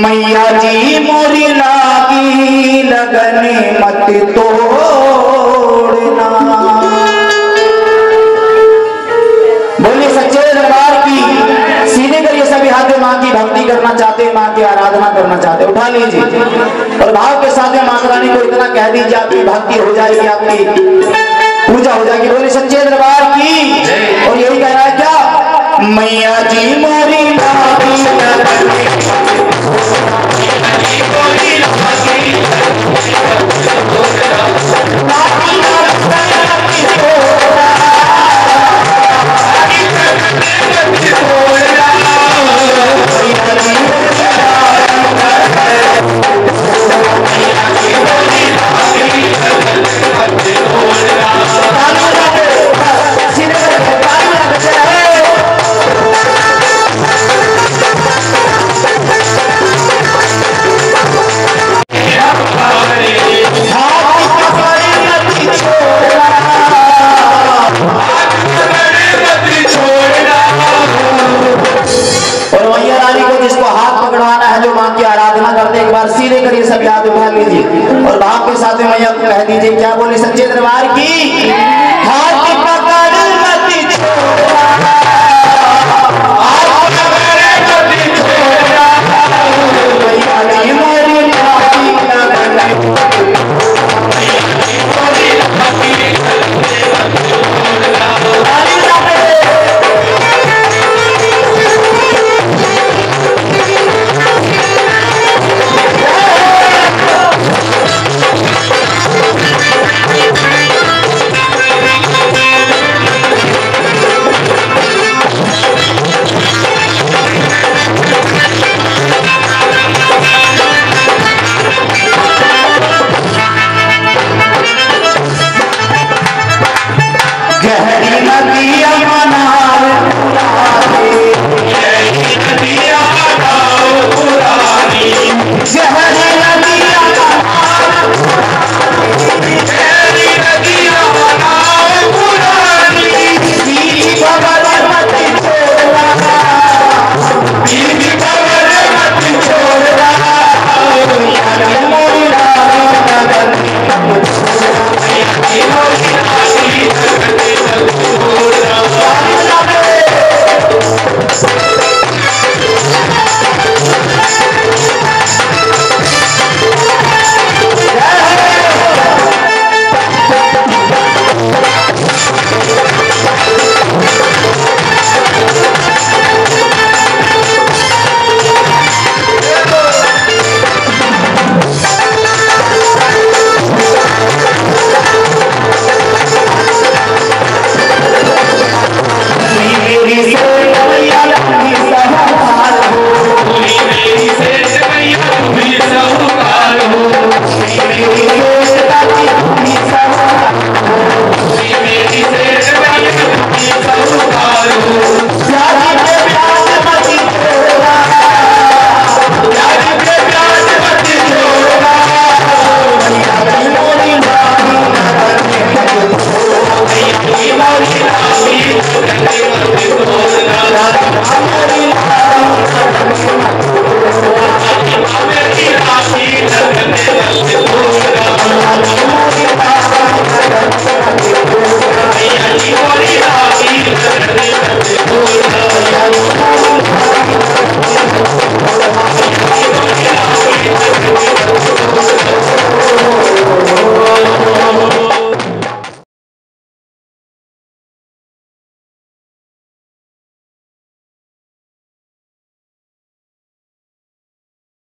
मैया जी मोरी लागी लगन मत तोड़ना। बोलिए सच्चे दरबार की। सीधे करिए सभी हाथ माँ की भक्ति करना चाहते, माँ की आराधना करना चाहते, उठा लीजिए और भाव के साथ में माता रानी को इतना कह दीजिए, आपकी भक्ति हो जाएगी, आपकी पूजा हो जाएगी। बोलिए सच्चे दरबार की। और यही कह रहा है क्या, मैया जी मोरी लागी सीधे करिए सब याद उठा लीजिए और भाव के साथ में मैया को कह दीजिए क्या। बोले सच्चे दरबार की। हाथ